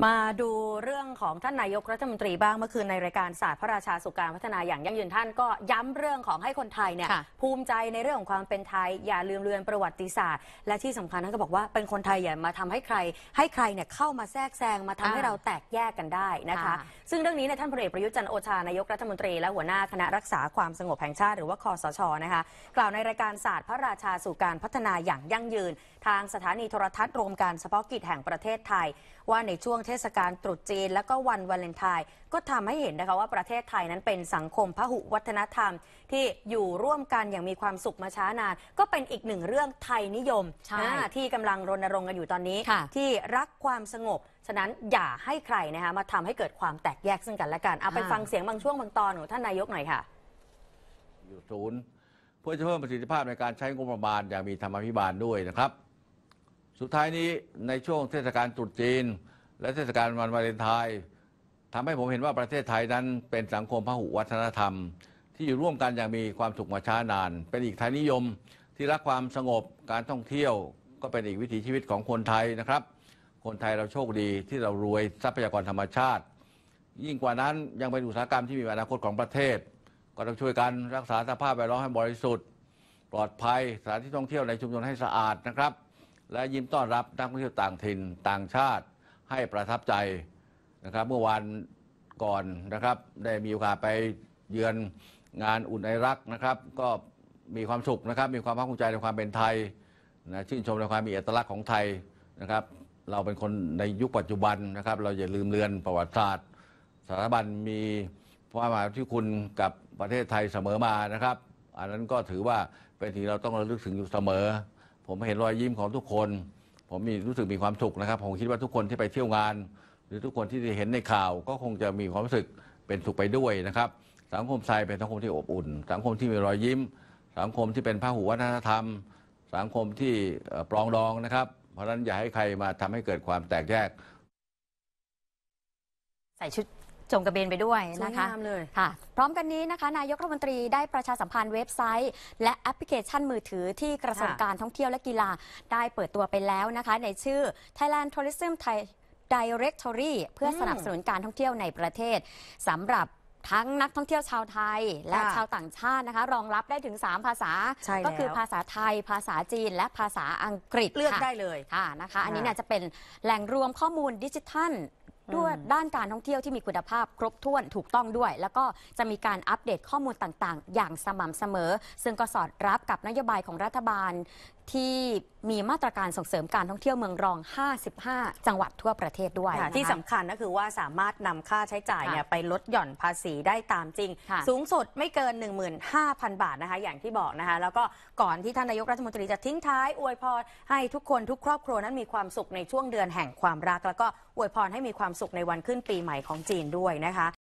มาดูเรื่องของท่านนายกรัฐมนตรีบ้างเมื่อคืนในรายการศาสตร์พระราชาสู่การพัฒนาอย่างยั่งยืนท่านก็ย้ำเรื่องของให้คนไทยเนี่ยภูมิใจในเรื่องของความเป็นไทยอย่าลืมเลือนประวัติศาสตร์และที่สำคัญท่านก็บอกว่าเป็นคนไทยอย่ามาทำให้ใครเนี่ยเข้ามาแทรกแซงมาทำให้เราแตกแยกกันได้นะคะซึ่งเรื่องนี้ท่านพลเอกประยุทธ์จันทร์โอชานายกรัฐมนตรีและหัวหน้าคณะรักษาความสงบแห่งชาติหรือว่าคสช.นะคะกล่าวในรายการศาสตร์พระราชาสู่การพัฒนาอย่างยั่งยืนทางสถานีโทรทัศน์รวมการเฉพาะกิจแห่งประเทศไทยว่าในช่วงเทศกาลตรุษจีนและก็วันวาเลนไทน์ก็ทำให้เห็นนะคะว่าประเทศไทยนั้นเป็นสังคมพหุวัฒนธรรมที่อยู่ร่วมกันอย่างมีความสุขมาช้านานก็เป็นอีกหนึ่งเรื่องไทยนิยมที่กำลังรณรงค์กันอยู่ตอนนี้ที่รักความสงบฉะนั้นอย่าให้ใครนะคะมาทำให้เกิดความแตกแยกซึ่งกันและกันเอาไปฟังเสียงบางช่วงบางตอนของท่านนายกหน่อยค่ะอยู่ศูนย์เพื่อจะเพิ่มประสิทธิภาพในการใช้งบประมาณอย่างมีธรรมาภิบาลด้วยนะครับสุดท้ายนี้ในช่วงเทศกาลตรุษจีนและเทศกาลวันวาเลนไทน์ทำให้ผมเห็นว่าประเทศไทยนั้นเป็นสังคมพหุวัฒนธรรมที่อยู่ร่วมกันอย่างมีความสุขมาช้านานเป็นอีกไทยนิยมที่รักความสงบการท่องเที่ยวก็เป็นอีกวิถีชีวิตของคนไทยนะครับคนไทยเราโชคดีที่เรารวยทรัพยากรธรรมชาติยิ่งกว่านั้นยังเป็นอุตสาหกรรมที่มีอนาคตของประเทศก็ต้องช่วยกันรักษาสภาพแวดล้อมให้บริสุทธิ์ปลอดภัยสถานที่ท่องเที่ยวในชุมชนให้สะอาดนะครับและยิ้มต้อนรับนักท่องเที่ยวต่างถิ่นต่างชาติให้ประทับใจนะครับเมื่อวานก่อนนะครับได้มีโอกาสไปเยือนงานอุ่นไอรักนะครับก็มีความสุขนะครับมีความภาคภูมิใจในความเป็นไทยนะชื่นชมในความมีเอกลักษณ์ของไทยนะครับเราเป็นคนในยุคปัจจุบันนะครับเราอย่าลืมเลือนประวัติศาสตร์สถาบันมีความหมายที่คุณกับประเทศไทยเสมอมานะครับอันนั้นก็ถือว่าเป็นสิ่งเราต้องระลึกถึงอยู่เสมอผมเห็นรอยยิ้มของทุกคนผมรู้สึกมีความสุขนะครับผมคิดว่าทุกคนที่ไปเที่ยวงานหรือทุกคนที่เห็นในข่าวก็คงจะมีความรู้สึกเป็นสุขไปด้วยนะครับสังคมไทยเป็นสังคมที่อบอุ่นสังคมที่มีรอยยิ้มสังคมที่เป็นพหุวัฒนธรรมสังคมที่ปรองดองนะครับเพราะฉะนั้นอย่าให้ใครมาทำให้เกิดความแตกแยกใส่ชุดจงกระเบนไปด้วยนะคะค่ะพร้อมกันนี้นะคะนายกรัฐมนตรีได้ประชาสัมพันธ์เว็บไซต์และแอปพลิเคชันมือถือที่กระทรวงการท่องเที่ยวและกีฬาได้เปิดตัวไปแล้วนะคะในชื่อ Thailand Tourism Directory เพื่อสนับสนุนการท่องเที่ยวในประเทศสำหรับทั้งนักท่องเที่ยวชาวไทยและชาวต่างชาตินะคะรองรับได้ถึง3ภาษาก็คือภาษาไทยภาษาจีนและภาษาอังกฤษเลือกได้เลยค่ะนะคะอันนี้จะเป็นแหล่งรวมข้อมูลดิจิทัลด้วยด้านการท่องเที่ยวที่มีคุณภาพครบถ้วนถูกต้องด้วยแล้วก็จะมีการอัปเดตข้อมูลต่างๆอย่างสม่ำเสมอซึ่งก็สอดรับกับนโยบายของรัฐบาลที่มีมาตรการส่งเสริมการท่องเที่ยวเมืองรอง55จังหวัดทั่วประเทศด้วยที่สำคัญก็คือว่าสามารถนำค่าใช้จ่ายไปลดหย่อนภาษีได้ตามจริงสูงสุดไม่เกิน 15,000 บาทนะคะอย่างที่บอกนะคะแล้วก็ก่อนที่ท่านนายกรัฐมนตรีจะทิ้งท้ายอวยพรให้ทุกคนทุกครอบครัวนั้นมีความสุขในช่วงเดือนแห่งความรักแล้วก็อวยพรให้มีความสุขในวันขึ้นปีใหม่ของจีนด้วยนะคะ